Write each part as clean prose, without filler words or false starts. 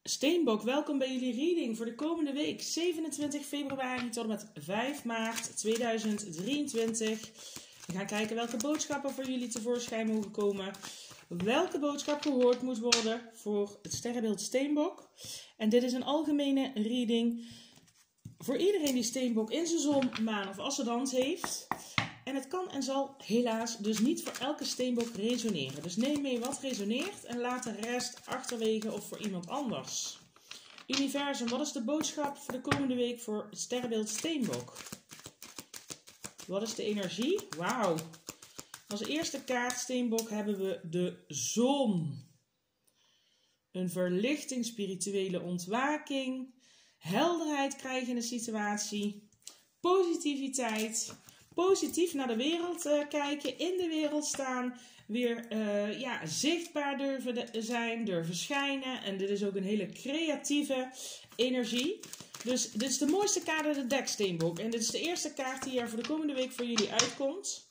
Steenbok, welkom bij jullie reading voor de komende week 27 februari tot en met 5 maart 2023. We gaan kijken welke boodschappen voor jullie tevoorschijn mogen komen. Welke boodschap gehoord moet worden voor het sterrenbeeld Steenbok. En dit is een algemene reading voor iedereen die Steenbok in zijn zon, maan of ascendant heeft. En het kan en zal helaas dus niet voor elke Steenbok resoneren. Dus neem mee wat resoneert en laat de rest achterwege of voor iemand anders. Universum, wat is de boodschap voor de komende week voor het sterrenbeeld Steenbok? Wat is de energie? Wauw. Als eerste kaart Steenbok hebben we de zon. Een verlichting, spirituele ontwaking, helderheid krijgen in de situatie, positiviteit. Positief naar de wereld kijken, in de wereld staan, weer zichtbaar durven zijn, durven schijnen. En dit is ook een hele creatieve energie. Dus dit is de mooiste kaart uit het dek, Steenbok. En dit is de eerste kaart die er voor de komende week voor jullie uitkomt.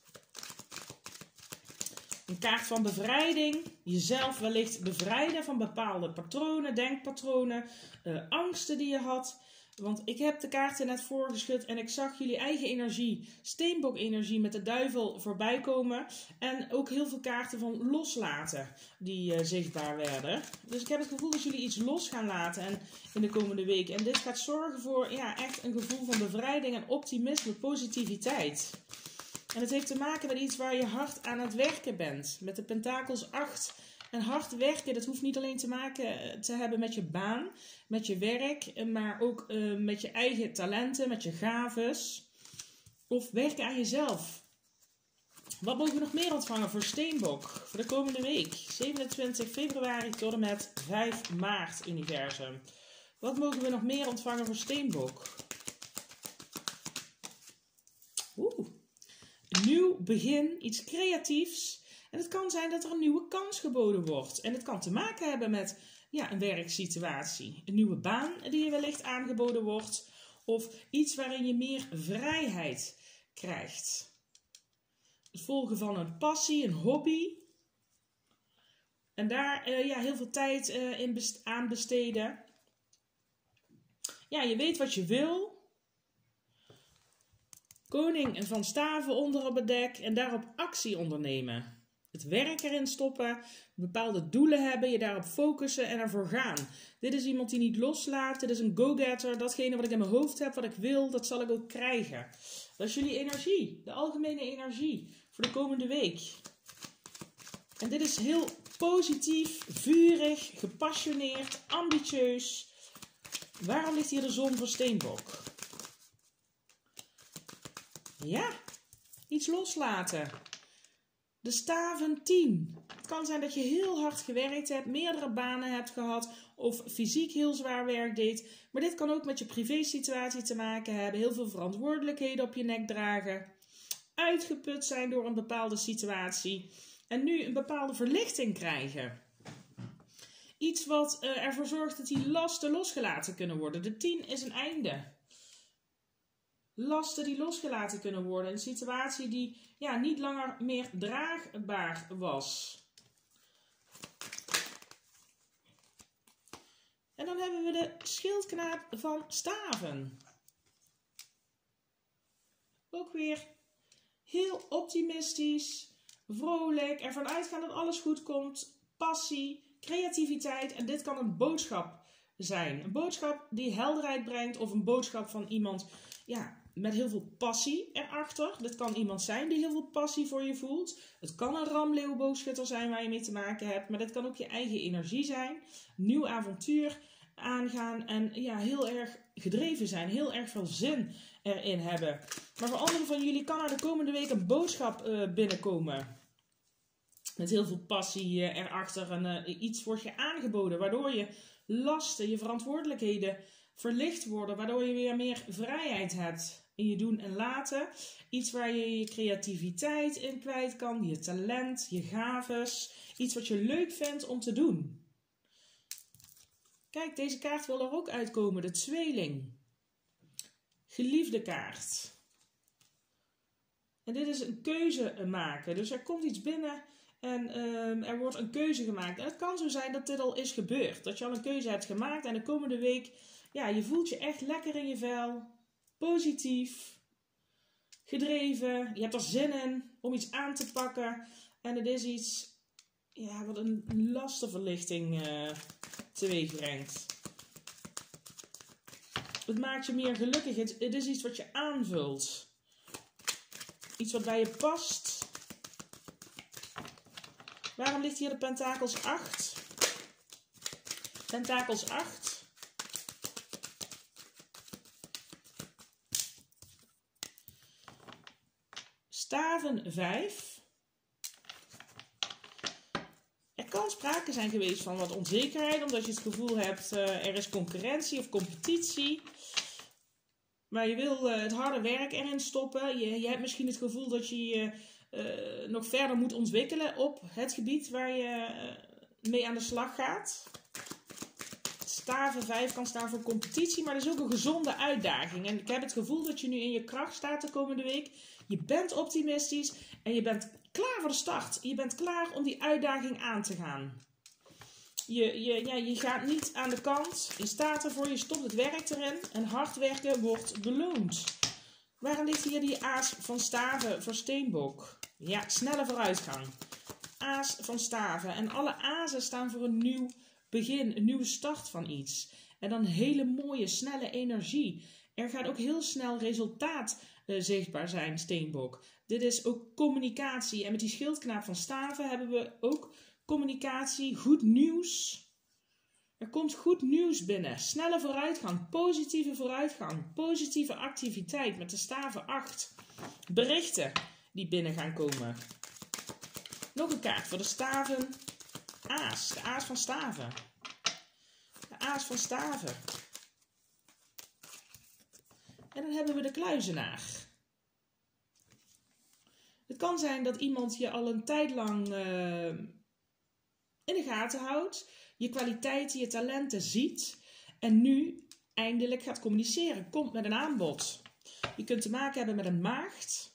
Een kaart van bevrijding. Jezelf wellicht bevrijden van bepaalde patronen, denkpatronen, angsten die je had. Want ik heb de kaarten net voorgeschud en ik zag jullie eigen energie, Steenbok energie met de duivel voorbij komen. En ook heel veel kaarten van loslaten die zichtbaar werden. Dus ik heb het gevoel dat jullie iets los gaan laten in de komende week. En dit gaat zorgen voor echt een gevoel van bevrijding en optimisme, positiviteit. En het heeft te maken met iets waar je hard aan het werken bent. Met de Pentakels 8. En hard werken, dat hoeft niet alleen te maken te hebben met je baan, met je werk, maar ook met je eigen talenten, met je gaves. Of werken aan jezelf. Wat mogen we nog meer ontvangen voor Steenbok voor de komende week? 27 februari tot en met 5 maart, universum. Wat mogen we nog meer ontvangen voor Steenbok? Een nieuw begin, iets creatiefs. En het kan zijn dat er een nieuwe kans geboden wordt. En het kan te maken hebben met een werksituatie. Een nieuwe baan die je wellicht aangeboden wordt. Of iets waarin je meer vrijheid krijgt. Het volgen van een passie, een hobby. En daar heel veel tijd aan besteden. Ja, je weet wat je wil. Koning van staven onder op het dek en daarop actie ondernemen. Het werk erin stoppen, bepaalde doelen hebben, je daarop focussen en ervoor gaan. Dit is iemand die niet loslaat, dit is een go-getter. Datgene wat ik in mijn hoofd heb, wat ik wil, dat zal ik ook krijgen. Dat is jullie energie, de algemene energie voor de komende week. En dit is heel positief, vurig, gepassioneerd, ambitieus. Waarom ligt hier de zon voor Steenbok? Ja, iets loslaten. De staven 10. Het kan zijn dat je heel hard gewerkt hebt, meerdere banen hebt gehad of fysiek heel zwaar werk deed. Maar dit kan ook met je privésituatie te maken hebben. Heel veel verantwoordelijkheden op je nek dragen. Uitgeput zijn door een bepaalde situatie. En nu een bepaalde verlichting krijgen. Iets wat ervoor zorgt dat die lasten losgelaten kunnen worden. De 10 is een einde. Lasten die losgelaten kunnen worden. Een situatie die niet langer meer draagbaar was. En dan hebben we de schildknaap van staven. Ook weer heel optimistisch, vrolijk, ervan uitgaan dat alles goed komt. Passie, creativiteit en dit kan een boodschap zijn. Een boodschap die helderheid brengt of een boodschap van iemand met heel veel passie erachter. Dit kan iemand zijn die heel veel passie voor je voelt. Het kan een ramleeuwboogschutter zijn waar je mee te maken hebt. Maar dit kan ook je eigen energie zijn. Nieuw avontuur aangaan en heel erg gedreven zijn. Heel erg veel zin erin hebben. Maar voor anderen van jullie kan er de komende week een boodschap binnenkomen. Met heel veel passie erachter. En iets wordt je aangeboden waardoor je lasten, je verantwoordelijkheden verlicht worden. Waardoor je weer meer vrijheid hebt in je doen en laten. Iets waar je je creativiteit in kwijt kan. Je talent, je gaves. Iets wat je leuk vindt om te doen. Kijk, deze kaart wil er ook uitkomen. De tweeling. Geliefde kaart. En dit is een keuze maken. Dus er komt iets binnen En er wordt een keuze gemaakt. En het kan zo zijn dat dit al is gebeurd. Dat je al een keuze hebt gemaakt en de komende week, ja, je voelt je echt lekker in je vel. Positief. Gedreven. Je hebt er zin in om iets aan te pakken. En het is iets, ja, wat een lastenverlichting teweeg brengt. Het maakt je meer gelukkig. Het is iets wat je aanvult. Iets wat bij je past. Waarom ligt hier de Pentakels 8? Pentakels 8. Staven 5. Er kan sprake zijn geweest van wat onzekerheid, omdat je het gevoel hebt, er is concurrentie of competitie. Maar je wil het harde werk erin stoppen. Je hebt misschien het gevoel dat je je nog verder moet ontwikkelen op het gebied waar je mee aan de slag gaat. Staven 5 kan staan voor competitie, maar dat is ook een gezonde uitdaging. En ik heb het gevoel dat je nu in je kracht staat de komende week. Je bent optimistisch en je bent klaar voor de start. Je bent klaar om die uitdaging aan te gaan. Je gaat niet aan de kant. Je staat ervoor, je stopt het werk erin. En hard werken wordt beloond. Waarom ligt hier die aas van staven voor Steenbok? Ja, snelle vooruitgang. Aas van staven. En alle azen staan voor een nieuw begin, een nieuwe start van iets. En dan hele mooie, snelle energie. Er gaat ook heel snel resultaat zichtbaar zijn, Steenbok. Dit is ook communicatie. En met die schildknaap van staven hebben we ook communicatie, goed nieuws. Er komt goed nieuws binnen. Snelle vooruitgang, positieve activiteit met de staven 8. Berichten die binnen gaan komen. Nog een kaart voor de staven. Aas, de aas van staven. De aas van staven. En dan hebben we de kluizenaar. Het kan zijn dat iemand je al een tijd lang in de gaten houdt. Je kwaliteiten, je talenten ziet. En nu eindelijk gaat communiceren. Komt met een aanbod. Je kunt te maken hebben met een maagd.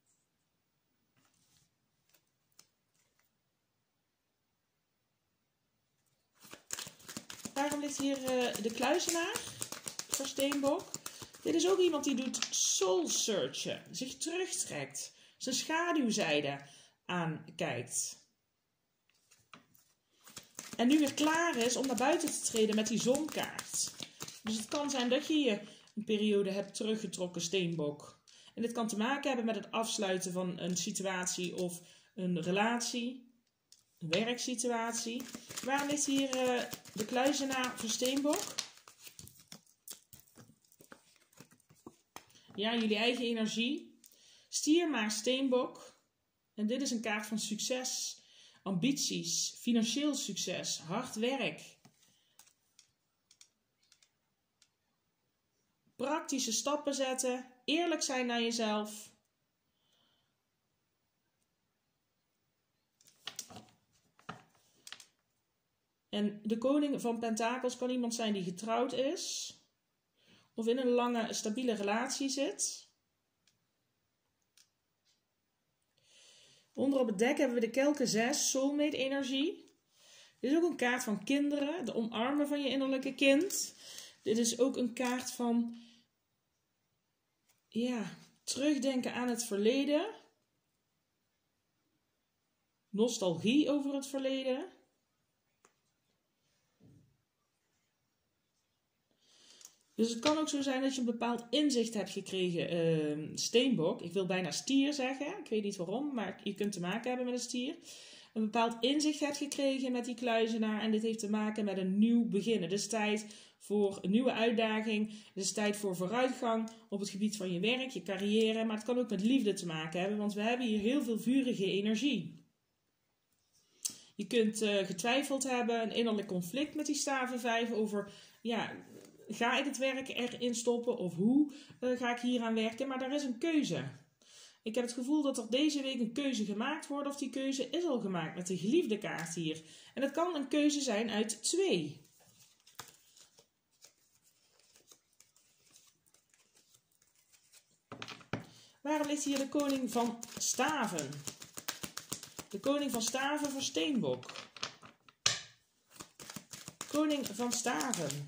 Waarom ligt hier de kluizenaar voor Steenbok? Dit is ook iemand die doet soul searchen. Zich terugtrekt. Zijn schaduwzijde aankijkt. En nu weer klaar is om naar buiten te treden met die zonkaart. Dus het kan zijn dat je je een periode hebt teruggetrokken, Steenbok. En dit kan te maken hebben met het afsluiten van een situatie of een relatie. Een werksituatie. Waarom ligt hier de kluizenaar voor Steenbok? Ja, jullie eigen energie. Stier maar Steenbok. En dit is een kaart van succes. Ambities, financieel succes, hard werk. Praktische stappen zetten, eerlijk zijn naar jezelf. En de koning van Pentakels kan iemand zijn die getrouwd is. Of in een lange, stabiele relatie zit. Onder op het dek hebben we de kelken 6, soulmate energie. Dit is ook een kaart van kinderen, de omarmen van je innerlijke kind. Dit is ook een kaart van, ja, terugdenken aan het verleden. Nostalgie over het verleden. Dus het kan ook zo zijn dat je een bepaald inzicht hebt gekregen, Steenbok. Ik wil bijna stier zeggen, ik weet niet waarom, maar je kunt te maken hebben met een stier. Een bepaald inzicht hebt gekregen met die kluizenaar en dit heeft te maken met een nieuw begin. Het is tijd voor een nieuwe uitdaging, het is tijd voor vooruitgang op het gebied van je werk, je carrière. Maar het kan ook met liefde te maken hebben, want we hebben hier heel veel vurige energie. Je kunt getwijfeld hebben, een innerlijk conflict met die staven 5 over, ja, ga ik het werk erin stoppen of hoe ga ik hier aan werken? Maar daar is een keuze. Ik heb het gevoel dat er deze week een keuze gemaakt wordt of die keuze is al gemaakt met de geliefde kaart hier. En het kan een keuze zijn uit 2. Waarom ligt hier de koning van staven? De koning van staven voor Steenbok. Koning van staven.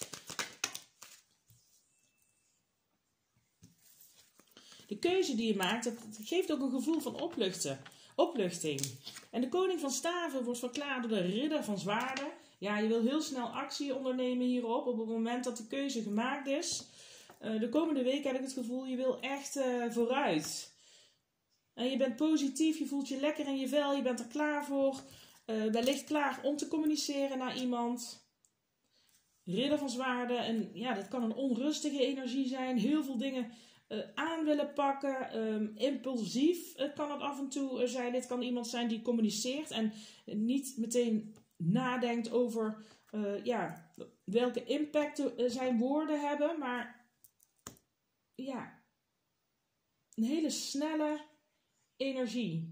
De keuze die je maakt, dat geeft ook een gevoel van opluchting. En de koning van staven wordt verklaard door de ridder van zwaarden. Ja, je wil heel snel actie ondernemen hierop, op het moment dat de keuze gemaakt is. De komende week heb ik het gevoel, je wil echt vooruit. En je bent positief, je voelt je lekker in je vel, je bent er klaar voor. Wellicht klaar om te communiceren naar iemand. Ridder van zwaarden, en ja, dat kan een onrustige energie zijn. Heel veel dingen aan willen pakken, impulsief kan het af en toe zijn. Dit kan iemand zijn die communiceert en niet meteen nadenkt over welke impact zijn woorden hebben, maar ja, een hele snelle energie.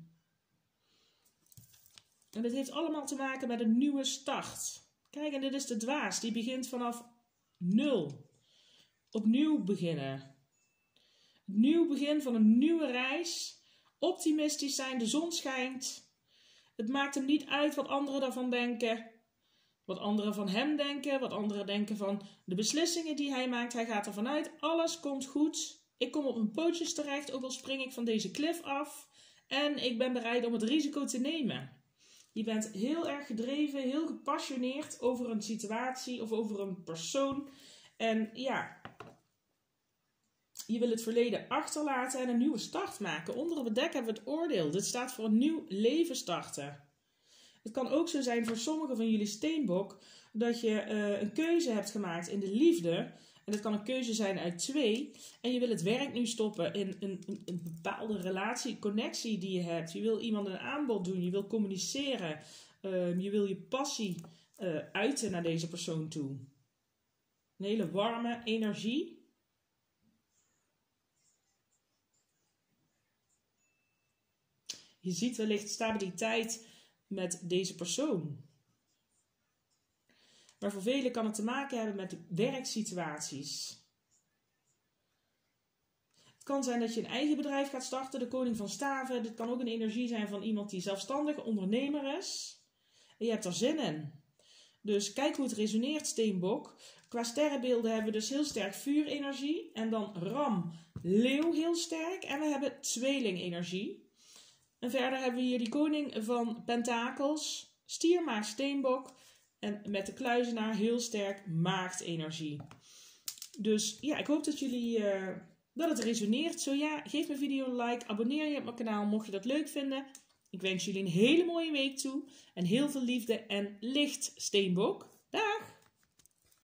En dit heeft allemaal te maken met een nieuwe start. Kijk, en dit is de dwaas, die begint vanaf 0. Opnieuw beginnen. Nieuw begin van een nieuwe reis. Optimistisch zijn, de zon schijnt. Het maakt hem niet uit wat anderen daarvan denken. Wat anderen van hem denken. Wat anderen denken van de beslissingen die hij maakt. Hij gaat ervan uit, alles komt goed. Ik kom op mijn pootjes terecht, ook al spring ik van deze klif af. En ik ben bereid om het risico te nemen. Je bent heel erg gedreven, heel gepassioneerd over een situatie of over een persoon. En ja, je wil het verleden achterlaten en een nieuwe start maken. Onder op het dek hebben we het oordeel. Dit staat voor een nieuw leven starten. Het kan ook zo zijn voor sommigen van jullie Steenbok dat je een keuze hebt gemaakt in de liefde. En dat kan een keuze zijn uit 2. En je wil het werk nu stoppen in een bepaalde relatie, connectie die je hebt. Je wil iemand een aanbod doen. Je wil communiceren. Je wil je passie uiten naar deze persoon toe. Een hele warme energie. Je ziet wellicht stabiliteit met deze persoon. Maar voor velen kan het te maken hebben met werksituaties. Het kan zijn dat je een eigen bedrijf gaat starten, de koning van staven. Dit kan ook een energie zijn van iemand die zelfstandig ondernemer is. En je hebt er zin in. Dus kijk hoe het resoneert, Steenbok. Qua sterrenbeelden hebben we dus heel sterk vuurenergie. En dan ram, leeuw heel sterk. En we hebben tweelingenergie. En verder hebben we hier die koning van pentakels, stier, maagd, Steenbok. En met de kluizenaar heel sterk maagdenergie. Dus ja, ik hoop dat dat het resoneert. Zo ja, geef mijn video een like, abonneer je op mijn kanaal mocht je dat leuk vinden. Ik wens jullie een hele mooie week toe. En heel veel liefde en licht, Steenbok. Dag!